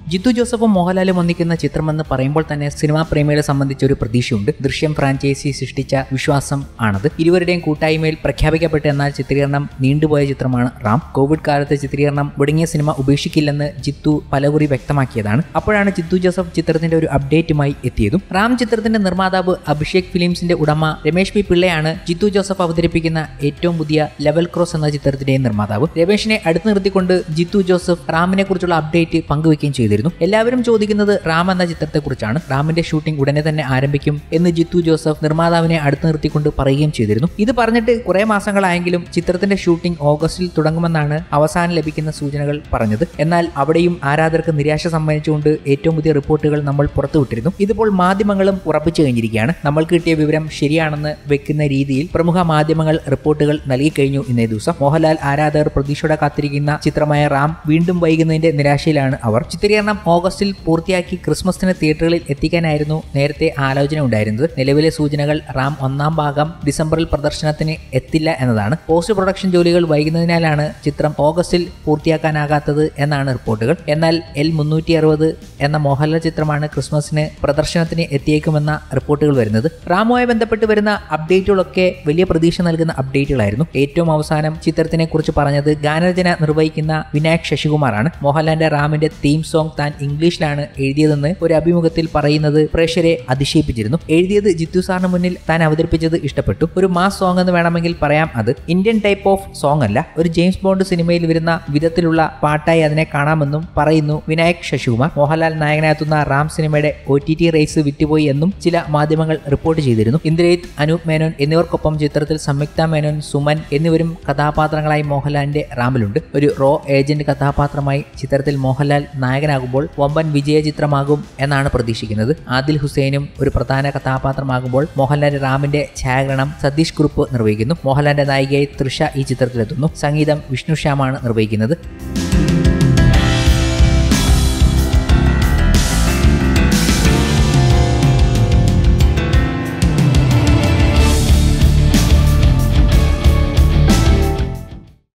ജിത്തു ജോസഫും മോഹൻലാലും ഒന്നിക്കുന്ന ചിത്രമെന്ന് പറയുമ്പോൾ തന്നെ സിനിമാ പ്രേമികളെ സംബന്ധിച്ച് ഒരു പ്രതീക്ഷയുണ്ട്. ദൃശ്യം ഫ്രാഞ്ചൈസി സൃഷ്ടിച്ച വിശ്വാസം ആണത്. ഇരുവരുടെയും കൂട്ടായ്മയിൽ പ്രഖ്യാപിക്കപ്പെട്ട എന്നാൽ ചിത്രീകരണം നീണ്ടുപോയ ചിത്രമാണ് റാം. കോവിഡ് കാലത്ത് ചിത്രീകരണം മുടങ്ങിയ സിനിമ ഉപേക്ഷിക്കില്ലെന്ന് ജിത്തു പലകുറി വ്യക്തമാക്കിയതാണ്. അപ്പോഴാണ് ജിത്തു ജോസഫ് ചിത്രത്തിന്റെ ഒരു അപ്ഡേറ്റുമായി എത്തിയതും. റാം ചിത്രത്തിന്റെ നിർമ്മാതാവ് അഭിഷേക് ഫിലിംസിന്റെ ഉടമ രമേഷ് പി പിള്ളയാണ് ജിത്തു ജോസഫ് അവതരിപ്പിക്കുന്ന ഏറ്റവും പുതിയ ലെവൽ ക്രോസ് എന്ന ചിത്രത്തിന്റെയും നിർമ്മാതാവ്. രമേഷിനെ അടുത്ത് നിർത്തിക്കൊണ്ട് ജിത്തു ജോസഫ് റാമിനെ കുറിച്ചുള്ള അപ്ഡേറ്റ് പങ്കുവയ്ക്കുകയും ചെയ്തിരുന്നു. എല്ലാവരും ചോദിക്കുന്നത് റാം എന്ന ചിത്രത്തെക്കുറിച്ചാണ്. റാമിന്റെ ഷൂട്ടിംഗ് ഉടനെ തന്നെ ആരംഭിക്കും എന്ന് ജിത്തു ജോസഫ് നിർമ്മാതാവിനെ അടുത്ത് നിർത്തിക്കൊണ്ട് പറയുകയും ചെയ്തിരുന്നു. ഇത് പറഞ്ഞിട്ട് കുറെ മാസങ്ങളായെങ്കിലും ചിത്രത്തിന്റെ ഷൂട്ടിംഗ് ഓഗസ്റ്റിൽ തുടങ്ങുമെന്നാണ് അവസാനം ലഭിക്കുന്ന സൂചനകൾ പറഞ്ഞത്. എന്നാൽ അവിടെയും ആരാധകർക്ക് നിരാശ സമ്മാനിച്ചുകൊണ്ട് ഏറ്റവും പുതിയ റിപ്പോർട്ടുകൾ നമ്മൾ പുറത്തുവിട്ടിരുന്നു. ഇതിപ്പോൾ മാധ്യമങ്ങളും ഉറപ്പിച്ചു കഴിഞ്ഞിരിക്കുകയാണ്. നമ്മൾക്ക് കിട്ടിയ വിവരം ശരിയാണെന്ന് വെക്കുന്ന രീതിയിൽ പ്രമുഖ മാധ്യമങ്ങൾ റിപ്പോർട്ടുകൾ നൽകി കഴിഞ്ഞു. ഇന്നേ ദിവസം മോഹൻലാൽ ആരാധകർ പ്രതീക്ഷയോടെ കാത്തിരിക്കുന്ന ചിത്രമായ റാം വീണ്ടും വൈകുന്നതിന്റെ നിരാശയിലാണ് അവർ. ചിത്രീകരണം ഓഗസ്റ്റിൽ പൂർത്തിയാക്കി ക്രിസ്മസിന് തിയേറ്ററുകളിൽ എത്തിക്കാനായിരുന്നു നേരത്തെ ആലോചന ഉണ്ടായിരുന്നത്. നിലവിലെ സൂചനകൾ റാം ഒന്നാം ഭാഗം ഡിസംബറിൽ പ്രദർശനത്തിന് എത്തില്ല എന്നതാണ്. പോസ്റ്റ് പ്രൊഡക്ഷൻ ജോലികൾ വൈകുന്നതിനാലാണ് ചിത്രം ഓഗസ്റ്റിൽ പൂർത്തിയാക്കാനാകാത്തത് എന്നാണ് റിപ്പോർട്ടുകൾ. എന്നാൽ L360 എന്ന മോഹൻലാൽ ചിത്രമാണ് ക്രിസ്മസിന് പ്രദർശനത്തിന് എത്തിയേക്കുമെന്ന റിപ്പോർട്ടുകൾ വരുന്നത്. റാമുമായി ബന്ധപ്പെട്ട് വരുന്ന അപ്ഡേറ്റുകളൊക്കെ വലിയ പ്രതീക്ഷ നൽകുന്ന അപ്ഡേറ്റുകളായിരുന്നു. ഏറ്റവും അവസാനം ചിത്രത്തിനെ കുറിച്ച് പറഞ്ഞത് ഗാനരചന നിർവഹിക്കുന്ന വിനായക് ശശികുമാറാണ്. മോഹൻലാലിന്റെ റാമിന്റെ തീം സോങ് താൻ ഇംഗ്ലീഷിലാണ് എഴുതിയതെന്ന് ഒരു അഭിമുഖത്തിൽ പറയുന്നത് പ്രേക്ഷകരെ അതിശയിപ്പിച്ചിരുന്നു. എഴുതിയത് ജിത്തു സാറിന് മുന്നിൽ താൻ അവതരിപ്പിച്ചത് ഇഷ്ടപ്പെട്ടു. ഒരു മാസ് സോങ് എന്ന് വേണമെങ്കിൽ പറയാം. അത് ഇന്ത്യൻ ടൈപ്പ് ഓഫ് സോങ് അല്ല, ഒരു ജെയിംസ് ബോണ്ട് സിനിമയിൽ വരുന്ന വിധത്തിലുള്ള പാട്ടായി അതിനെ കാണാമെന്നും പറയുന്നു വിനായക് ശശികുമാർ. മോഹൻലാൽ നായകനായെത്തുന്ന റാം സിനിമയുടെ OTT റൈറ്റ്സ് വിറ്റുപോയി എന്നും ചില മാധ്യമങ്ങൾ റിപ്പോർട്ട് ചെയ്തിരുന്നു. ഇന്ദ്രജിത്ത്, അനൂപ് മേനോൻ എന്നിവർക്കൊപ്പം ചിത്രത്തിൽ സംയുക്ത മേനോൻ, സുമൻ എന്നിവരും കഥാപാത്രങ്ങളായി മോഹൻലാലിന്റെ റാമിലുണ്ട്. ഒരു റോ ഏജന്റ് കഥാപാത്രമായി ചിത്രത്തിൽ മോഹൻലാൽ നായകനാകുമ്പോൾ വമ്പൻ വിജയ ചിത്രമാകും എന്നാണ് പ്രതീക്ഷിക്കുന്നത്. ആദിൽ ഹുസൈനും ഒരു പ്രധാന കഥാപാത്രമാകുമ്പോൾ മോഹൻലാലിന്റെ റാമിന്റെ ഛായാഗ്രഹണം സതീഷ് കുറുപ്പ് നിർവഹിക്കുന്നു. മോഹൻലാലിന്റെ നായികയായി തൃഷ ഈ ചിത്രത്തിലെത്തുന്നു. സംഗീതം വിഷ്ണു ശ്യാമാണ് നിർവഹിക്കുന്നത്.